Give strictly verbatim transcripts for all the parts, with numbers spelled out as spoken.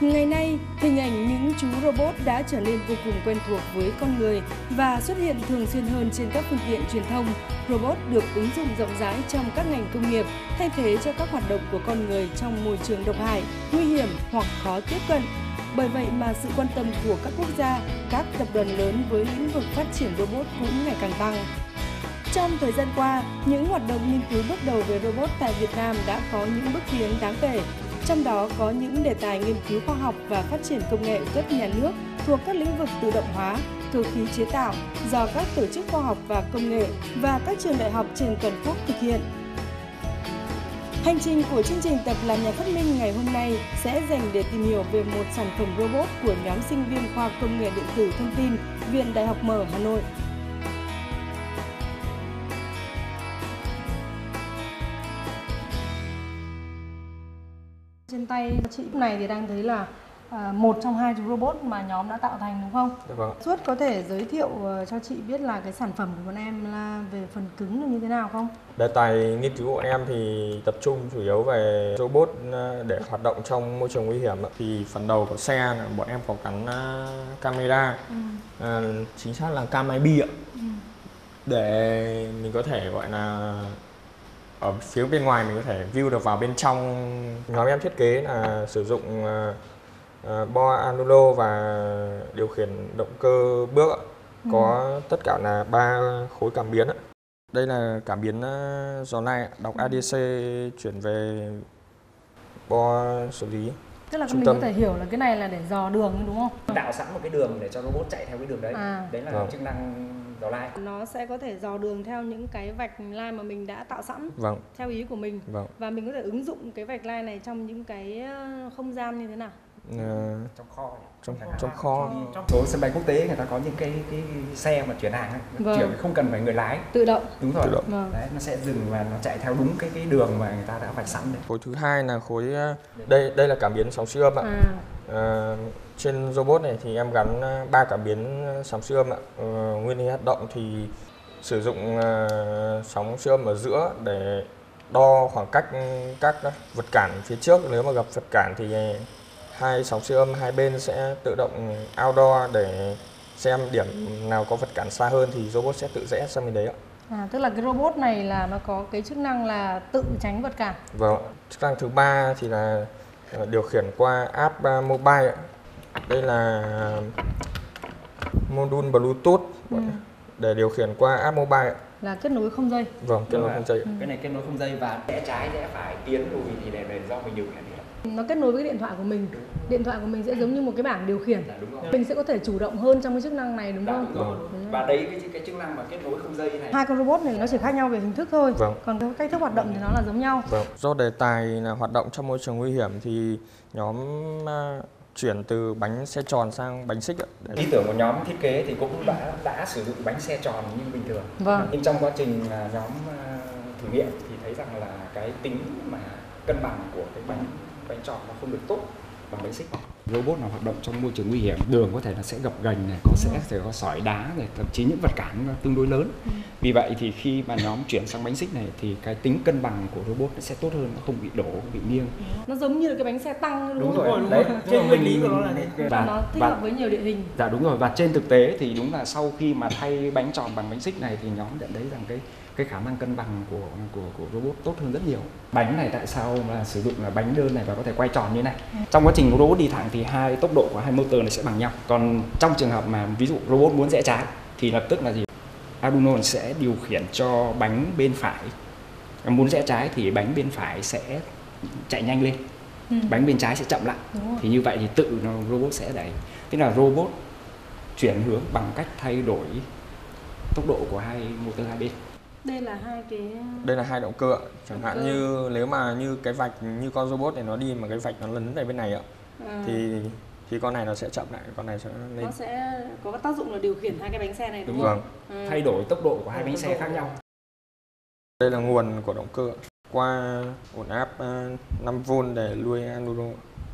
Ngày nay, hình ảnh những chú robot đã trở nên vô cùng quen thuộc với con người và xuất hiện thường xuyên hơn trên các phương tiện truyền thông. Robot được ứng dụng rộng rãi trong các ngành công nghiệp, thay thế cho các hoạt động của con người trong môi trường độc hại, nguy hiểm hoặc khó tiếp cận. Bởi vậy mà sự quan tâm của các quốc gia, các tập đoàn lớn với lĩnh vực phát triển robot cũng ngày càng tăng. Trong thời gian qua, những hoạt động nghiên cứu bước đầu về robot tại Việt Nam đã có những bước tiến đáng kể. Trong đó có những đề tài nghiên cứu khoa học và phát triển công nghệ cấp nhà nước thuộc các lĩnh vực tự động hóa, cơ khí chế tạo do các tổ chức khoa học và công nghệ và các trường đại học trên toàn quốc thực hiện. Hành trình của chương trình Tập làm nhà phát minh ngày hôm nay sẽ dành để tìm hiểu về một sản phẩm robot của nhóm sinh viên khoa công nghệ điện tử thông tin, Viện Đại học Mở Hà Nội. Trên tay chị này thì đang thấy là à, một trong hai chú robot mà nhóm đã tạo thành, đúng không? Dạ vâng. Suốt có thể giới thiệu cho chị biết là cái sản phẩm của bọn em là về phần cứng là như thế nào không? Đề tài nghiên cứu của em thì tập trung chủ yếu về robot để hoạt động trong môi trường nguy hiểm. Thì phần đầu của xe là bọn em có gắn camera, ừ. à, chính xác là cam i bê ạ, ừ. để mình có thể gọi là ở phía bên ngoài mình có thể view được vào bên trong. Nhóm em thiết kế là sử dụng uh, bo Arduino và điều khiển động cơ bước, ừ. có tất cả là ba khối cảm biến. Đây là cảm biến uh, gió này đọc a đê xê chuyển về bo xử lý. Tức là mình tâm. Có thể hiểu là cái này là để dò đường đúng không? Tạo sẵn một cái đường để cho robot chạy theo cái đường đấy. À. Đấy là vâng. chức năng dò line. Nó sẽ có thể dò đường theo những cái vạch line mà mình đã tạo sẵn, vâng. theo ý của mình. Vâng. Và mình có thể ứng dụng cái vạch line này trong những cái không gian như thế nào? À, trong kho. Trong, trong kho. Trong số sân bay quốc tế người ta có những cái cái xe mà chuyển hàng ấy. Vâng. Chuyển không cần phải người lái. Tự động. Đúng rồi. Tự động. Vâng. Đấy, nó sẽ dừng và nó chạy theo đúng cái cái đường mà người ta đã vạch sẵn đấy. Khối thứ hai là khối đây đây là cảm biến sóng siêu âm ạ. À. À, trên robot này thì em gắn ba cảm biến sóng siêu âm ạ. À, nguyên lý hoạt động thì sử dụng uh, sóng siêu âm ở giữa để đo khoảng cách các vật cản phía trước. Nếu mà gặp vật cản thì hai sóng siêu âm hai bên sẽ tự động outdoor để xem điểm nào có vật cản xa hơn thì robot sẽ tự rẽ sang bên đấy ạ. À, tức là cái robot này là nó có cái chức năng là tự tránh vật cản. Vâng. Chức năng thứ ba thì là điều khiển qua app mobile ạ. Đây là module Bluetooth, ừ. để điều khiển qua app mobile ạ. Là kết nối không dây. Vâng, kết nối không dây. Ừ. Cái này kết nối không dây và rẽ trái rẽ phải tiến lùi thì để, để do mình điều khiển. Nó kết nối với cái điện thoại của mình. Điện thoại của mình sẽ giống như một cái bảng điều khiển. Dạ, đúng rồi. Mình sẽ có thể chủ động hơn trong cái chức năng này, đúng dạ, không? Đúng rồi. Đúng. Và đấy cái cái chức năng mà kết nối không dây này. Hai con robot này nó chỉ khác nhau về hình thức thôi. Vâng. Còn cái cách thức hoạt động thì nó là giống nhau. Vâng. Do đề tài là hoạt động trong môi trường nguy hiểm thì nhóm uh, chuyển từ bánh xe tròn sang bánh xích ạ. Ý tưởng của nhóm thiết kế thì cũng đã đã sử dụng bánh xe tròn như bình thường. Vâng. Nhưng trong quá trình nhóm thử nghiệm thì thấy rằng là cái tính mà cân bằng của cái bánh bánh tròn nó không được tốt bằng bánh xích. Robot nào hoạt động trong môi trường nguy hiểm, đường có thể là sẽ gập ghềnh này, có sẽ sẽ có sỏi đá này, thậm chí những vật cản nó tương đối lớn. Ừ. Vì vậy thì khi mà nhóm chuyển sang bánh xích này thì cái tính cân bằng của robot nó sẽ tốt hơn, nó không bị đổ, không bị nghiêng. Nó giống như là cái bánh xe tăng, đúng, đúng rồi. Đúng đấy, trên nguyên lý của nó là đấy. Và nó thích hợp với nhiều địa hình. Dạ đúng rồi. Và trên thực tế thì đúng là sau khi mà thay bánh tròn bằng bánh xích này thì nhóm nhận thấy rằng cái cái khả năng cân bằng của của của robot tốt hơn rất nhiều. Bánh này tại sao mà sử dụng là bánh đơn này và có thể quay tròn như này? Ừ. Trong quá trình robot đi thẳng thì hai tốc độ của hai motor này sẽ bằng nhau. Còn trong trường hợp mà ví dụ robot muốn rẽ trái thì lập tức là gì? Arduino sẽ điều khiển cho bánh bên phải. Muốn rẽ trái thì bánh bên phải sẽ chạy nhanh lên. Ừ. Bánh bên trái sẽ chậm lại. Thì như vậy thì tự robot sẽ đẩy. Tức là robot chuyển hướng bằng cách thay đổi tốc độ của hai motor hai bên. Đây là hai cái Đây là hai động cơ ạ. Chẳng động hạn cơ. Như nếu mà như cái vạch như con robot này nó đi mà cái vạch nó lấn về bên này ạ. À. Thì thì con này nó sẽ chậm lại, con này sẽ lên. Nó sẽ có tác dụng là điều khiển hai cái bánh xe này, đúng, đúng không? Vâng. À. Thay đổi tốc độ của hai bánh xe khác nhau. Đây là nguồn của động cơ qua ổn áp năm vôn để nuôi Arduino.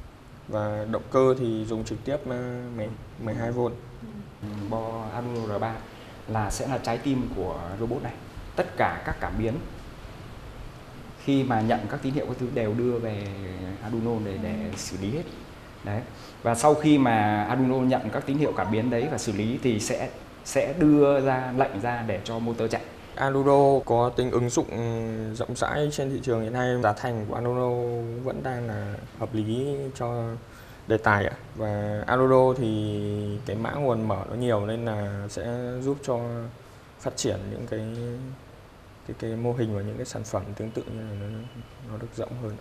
Và động cơ thì dùng trực tiếp mười hai vôn. Ừ. Bo Arduino R ba là sẽ là trái tim của robot này. Tất cả các cảm biến khi mà nhận các tín hiệu các thứ đều đưa về Arduino để để xử lý hết. Đấy. Và sau khi mà Arduino nhận các tín hiệu cảm biến đấy và xử lý thì sẽ sẽ đưa ra lệnh ra để cho motor chạy. Arduino có tính ứng dụng rộng rãi trên thị trường hiện nay. Giá thành của Arduino vẫn đang là hợp lý cho đề tài ạ. Và Arduino thì cái mã nguồn mở nó nhiều nên là sẽ giúp cho phát triển những cái cái cái mô hình và những cái sản phẩm tương tự như là nó nó được rộng hơn.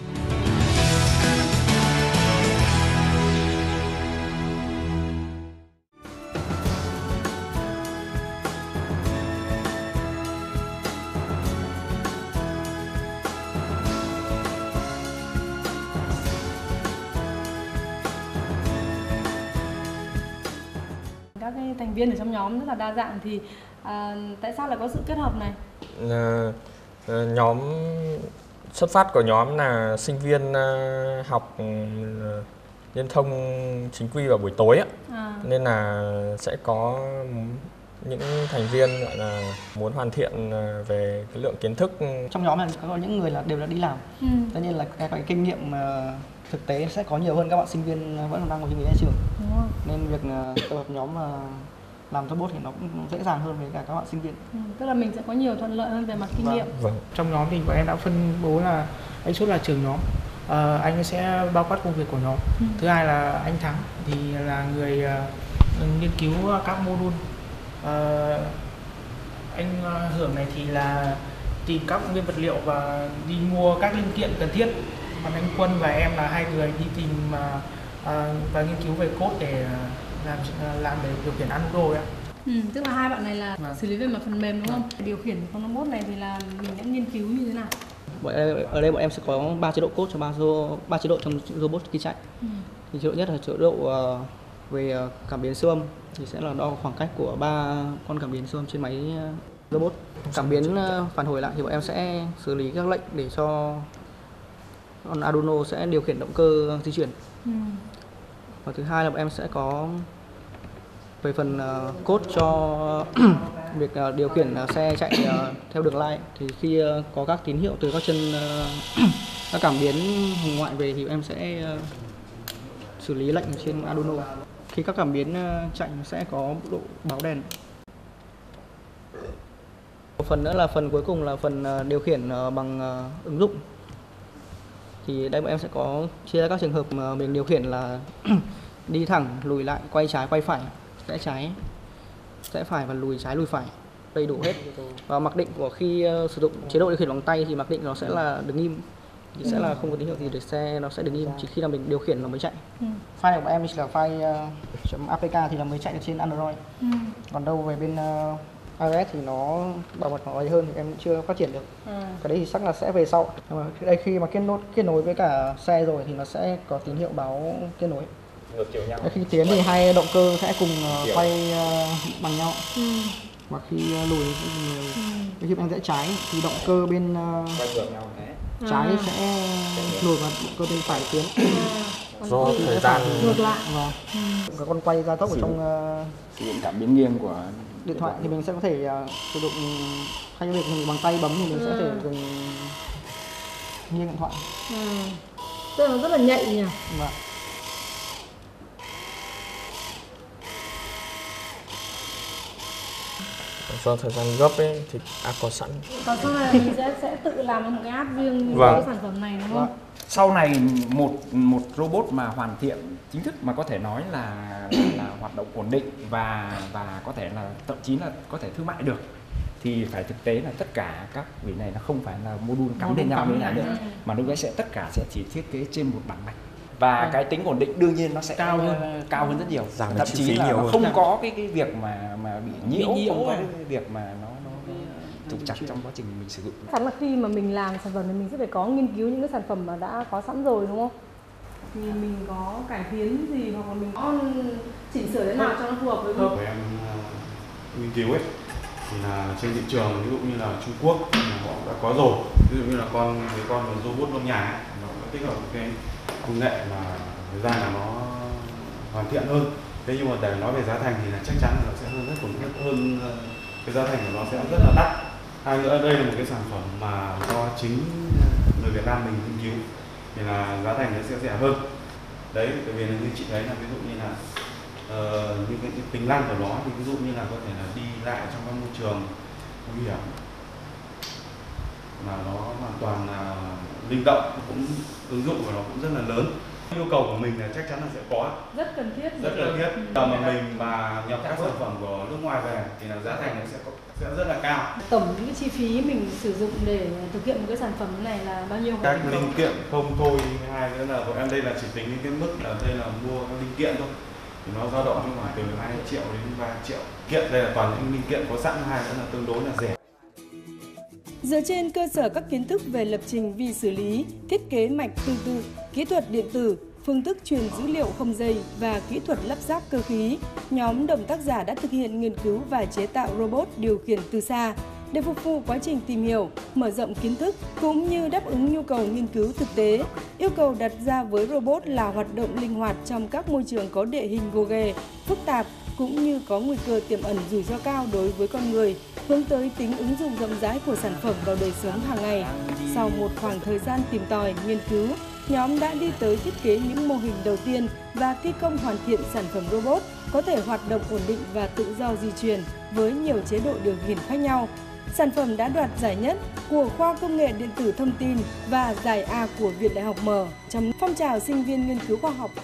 Các cái thành viên ở trong nhóm rất là đa dạng thì à, tại sao lại có sự kết hợp này? À, nhóm xuất phát của nhóm là sinh viên học liên thông chính quy vào buổi tối á. À. Nên là sẽ có những thành viên gọi là muốn hoàn thiện về cái lượng kiến thức. Trong nhóm này có những người là đều là đi làm, ừ. Tất nhiên là cái, cái kinh nghiệm thực tế sẽ có nhiều hơn các bạn sinh viên vẫn đang ngồi trên ghế trường. Nên việc tập hợp nhóm làm robot thì nó cũng dễ dàng hơn với cả các bạn sinh viên. Ừ, tức là mình sẽ có nhiều thuận lợi hơn về mặt kinh vâng. nghiệm. Vâng. Trong nhóm thì bọn em đã phân bố là anh Xuất là trưởng nhóm, à, anh sẽ bao quát công việc của nhóm. Ừ. Thứ hai là anh Thắng thì là người uh, nghiên cứu các module. Uh, anh uh, Hưởng này thì là tìm các nguyên vật liệu và đi mua các linh kiện cần thiết. Còn anh Quân và em là hai người đi tìm uh, uh, và nghiên cứu về code để uh, làm làm để điều khiển Arduino ấy. Ừ, tức là hai bạn này là à. xử lý về mặt phần mềm đúng không? À. Điều khiển con robot này thì là mình đã nghiên cứu như thế nào? Ở đây bọn em sẽ có ba chế độ code cho ba ba chế độ trong robot khi chạy. Ừ. Thì chế độ nhất là chế độ uh, về uh, cảm biến siêu âm thì sẽ là đo khoảng cách của ba con cảm biến siêu âm trên máy uh, robot. Cảm biến uh, phản hồi lại thì bọn em sẽ xử lý các lệnh để cho con Arduino sẽ điều khiển động cơ di chuyển. Ừ. Và thứ hai là bọn em sẽ có về phần uh, code cho việc uh, điều khiển uh, xe chạy uh, theo đường line. Thì khi uh, có các tín hiệu từ các chân uh, các cảm biến hồng ngoại về thì em sẽ uh, xử lý lệnh trên Arduino. Khi các cảm biến uh, chạy sẽ có độ báo đèn. Một phần nữa là phần cuối cùng là phần uh, điều khiển uh, bằng uh, ứng dụng. Thì đây bọn em sẽ có chia ra các trường hợp mà mình điều khiển là đi thẳng, lùi lại, quay trái, quay phải, rẽ trái, rẽ phải và lùi trái, lùi phải, đầy đủ hết. Và mặc định của khi uh, sử dụng chế độ điều khiển bằng tay thì mặc định nó sẽ là đứng im, thì sẽ là không có tín hiệu gì để xe nó sẽ đứng im, chỉ khi là mình điều khiển nó mới chạy. Ừ. File của bọn em chỉ là file uh, .apk thì là mới chạy được trên Android. Ừ. Còn đâu về bên uh, iOS thì nó bảo mật nó ấy hơn thì em chưa phát triển được. Ừ. Cái đấy thì chắc là sẽ về sau. Nhưng mà đây khi mà kết nối kết nối với cả xe rồi thì nó sẽ có tín hiệu báo kết nối. Ngược chiều nhau. Khi tiến thì hai động cơ sẽ cùng uh, quay uh, bằng nhau. Ừ. Và khi uh, lùi thì ừ. khi em rẽ trái thì động cơ bên uh, quay ngược nhau thế. Trái à. sẽ lùi và động cơ bên phải tiến. À. Do thời gian ngược lại. Vâng. Ừ. Cái con quay gia tốc ở trong uh, sử dụng cảm biến nghiêng của điện thoại thì mình sẽ có thể uh, sử dụng thay vì việc mình bằng tay bấm thì mình ừ. sẽ thể dùng nghiêng điện thoại. Ừ. Tức là rất là nhạy nhỉ. Vâng. Do thời gian gấp ấy thì app có sẵn. Còn sau này mình sẽ sẽ tự làm một cái app riêng vâng. cái sản phẩm này đúng không? Vâng. Sau này một một robot mà hoàn thiện chính thức mà có thể nói là là hoạt động ổn định và và có thể là thậm chí là có thể thương mại được thì phải thực tế là tất cả các vị này nó không phải là module cắm lên nhau như thế này nữa, mà lúc đấy sẽ tất cả sẽ chỉ thiết kế trên một bảng mạch và à. cái tính ổn định đương nhiên nó sẽ cao hơn cao hơn rất nhiều, giảm thậm chí là nó không có cái cái việc mà mà bị nhiễu, bị nhiễu không có cái việc mà nó nó trục trặc trong quá trình mình sử dụng. Chắc là khi mà mình làm sản phẩm thì mình sẽ phải có nghiên cứu những cái sản phẩm mà đã có sẵn rồi đúng không? Thì mình có cải tiến gì hoặc là mình có chỉnh sửa thế nào cho nó phù hợp với mình? Em uh, nghiên cứu ấy thì là trên thị trường ví dụ như là Trung Quốc thì họ đã có rồi, ví dụ như là con cái con robot trong nhà ấy, nó đã tích hợp cái công nghệ mà thời gian là nó hoàn thiện hơn. Thế nhưng mà để nói về giá thành thì là chắc chắn là nó sẽ hơn rất còn rất hơn, cái giá thành của nó sẽ rất là đắt. Hai nữa đây là một cái sản phẩm mà do chính người Việt Nam mình nghiên cứu thì là giá thành nó sẽ rẻ hơn. Đấy, tại vì là như chị thấy là ví dụ như là uh, những cái tính năng của nó thì ví dụ như là có thể là đi lại trong các môi trường nguy hiểm mà nó hoàn toàn là linh động, cũng ứng dụng của nó cũng rất là lớn. Nhu cầu của mình là chắc chắn là sẽ có, rất cần thiết, rất cần thiết. Tầm mà mình mà nhập các sản phẩm của nước ngoài về thì là giá thành nó sẽ có, sẽ rất là cao. Tổng những cái chi phí mình sử dụng để thực hiện một cái sản phẩm này là bao nhiêu? Các linh kiện không thôi, hai nữa là bọn em đây là chỉ tính cái mức là đây là mua các linh kiện thôi, thì nó dao động trong khoảng từ hai triệu đến ba triệu. Kiện đây là toàn những linh kiện có sẵn, hai nữa là tương đối là rẻ. Dựa trên cơ sở các kiến thức về lập trình vi xử lý, thiết kế mạch tương tự, kỹ thuật điện tử, phương thức truyền dữ liệu không dây và kỹ thuật lắp ráp cơ khí, nhóm đồng tác giả đã thực hiện nghiên cứu và chế tạo robot điều khiển từ xa để phục vụ quá trình tìm hiểu, mở rộng kiến thức cũng như đáp ứng nhu cầu nghiên cứu thực tế. Yêu cầu đặt ra với robot là hoạt động linh hoạt trong các môi trường có địa hình gồ ghề, phức tạp cũng như có nguy cơ tiềm ẩn rủi ro cao đối với con người, hướng tới tính ứng dụng rộng rãi của sản phẩm vào đời sống hàng ngày. Sau một khoảng thời gian tìm tòi, nghiên cứu, nhóm đã đi tới thiết kế những mô hình đầu tiên và thi công hoàn thiện sản phẩm robot có thể hoạt động ổn định và tự do di chuyển với nhiều chế độ điều khiển khác nhau. Sản phẩm đã đoạt giải nhất của khoa Công nghệ Điện tử Thông tin và giải A của Viện Đại học Mở trong phong trào sinh viên nghiên cứu khoa học.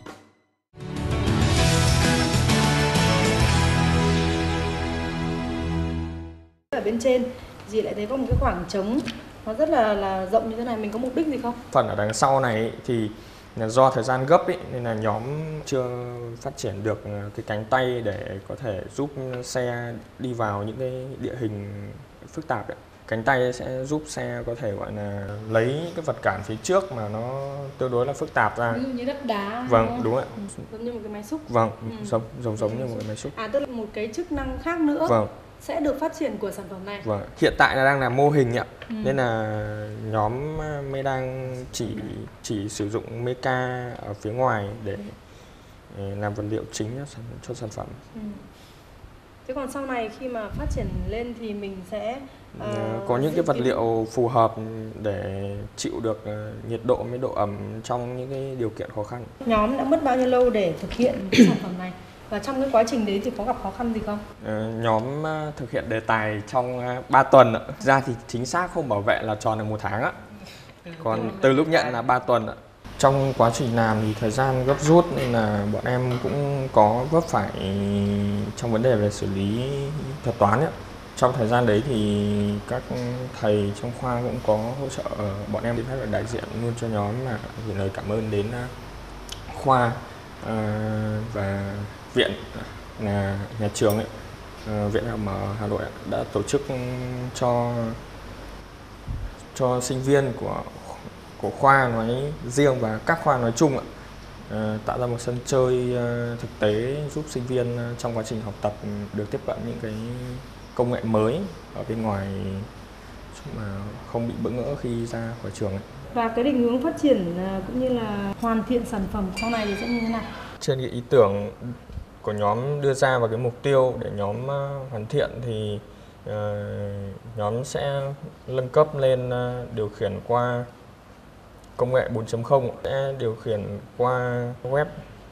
Ở bên trên, dì lại thấy có một cái khoảng trống nó rất là là rộng như thế này, mình có mục đích gì không? Phần ở đằng sau này thì là do thời gian gấp ý, nên là nhóm chưa phát triển được cái cánh tay để có thể giúp xe đi vào những cái địa hình phức tạp ấy. Cánh tay sẽ giúp xe có thể gọi là lấy cái vật cản phía trước mà nó tương đối là phức tạp ra. Ví dụ như đất đá. Vâng, đúng, đúng ạ. Ừ, giống như một cái máy xúc. Vâng, ừ. giống giống giống như một cái máy xúc. À, tức là một cái chức năng khác nữa. Vâng. Sẽ được phát triển của sản phẩm này. Vâng, hiện tại là đang là mô hình ạ. Ừ. Nên là nhóm mới đang chỉ chỉ sử dụng meca ở phía ngoài để làm vật liệu chính cho sản, cho sản phẩm. Ừ. Thế còn sau này khi mà phát triển lên thì mình sẽ uh, có những cái vật liệu phù hợp để chịu được uh, nhiệt độ với độ ẩm trong những cái điều kiện khó khăn. Nhóm đã mất bao nhiêu lâu để thực hiện cái sản phẩm này? Và trong cái quá trình đấy thì có gặp khó khăn gì không? Uh, nhóm uh, thực hiện đề tài trong uh, ba tuần ạ. Ra thì chính xác không bảo vệ là tròn được một tháng ạ. Còn từ lúc nhận là ba tuần ạ. Trong quá trình làm thì thời gian gấp rút nên là bọn em cũng có vấp phải trong vấn đề về xử lý thuật toán ấy. Trong thời gian đấy thì các thầy trong khoa cũng có hỗ trợ bọn em, đến phép đại diện luôn cho nhóm là gửi lời cảm ơn đến khoa và viện là nhà trường ấy, Viện Đại học Mở Hà Nội đã tổ chức cho cho sinh viên của của khoa nói riêng và các khoa nói chung ạ, à, tạo ra một sân chơi uh, thực tế giúp sinh viên uh, trong quá trình học tập được tiếp cận những cái công nghệ mới ở bên ngoài mà không bị bỡ ngỡ khi ra khỏi trường ấy. Và cái định hướng phát triển uh, cũng như là hoàn thiện sản phẩm sau này thì sẽ như thế nào? Trên cái ý tưởng của nhóm đưa ra và cái mục tiêu để nhóm uh, hoàn thiện thì uh, nhóm sẽ nâng cấp lên uh, điều khiển qua công nghệ bốn chấm không, sẽ điều khiển qua web.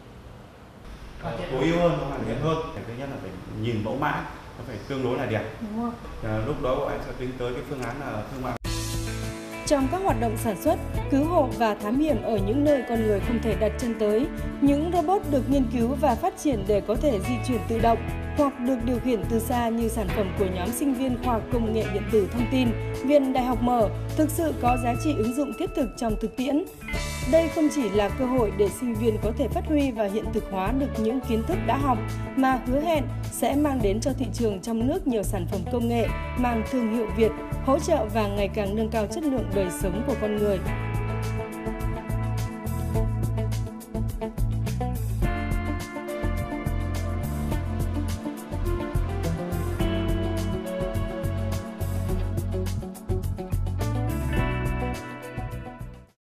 Tối ưu hơn, nó hoàn thiện hơn. Thứ nhất là phải nhìn mẫu mã, nó phải tương đối là đẹp. Đúng không? À, lúc đó bọn anh sẽ tính tới cái phương án là thương mại. Trong các hoạt động sản xuất, cứu hộ và thám hiểm ở những nơi con người không thể đặt chân tới, những robot được nghiên cứu và phát triển để có thể di chuyển tự động hoặc được điều khiển từ xa như sản phẩm của nhóm sinh viên khoa học công nghệ điện tử thông tin, Viện Đại học Mở thực sự có giá trị ứng dụng thiết thực trong thực tiễn. Đây không chỉ là cơ hội để sinh viên có thể phát huy và hiện thực hóa được những kiến thức đã học, mà hứa hẹn sẽ mang đến cho thị trường trong nước nhiều sản phẩm công nghệ mang thương hiệu Việt, hỗ trợ và ngày càng nâng cao chất lượng đời sống của con người.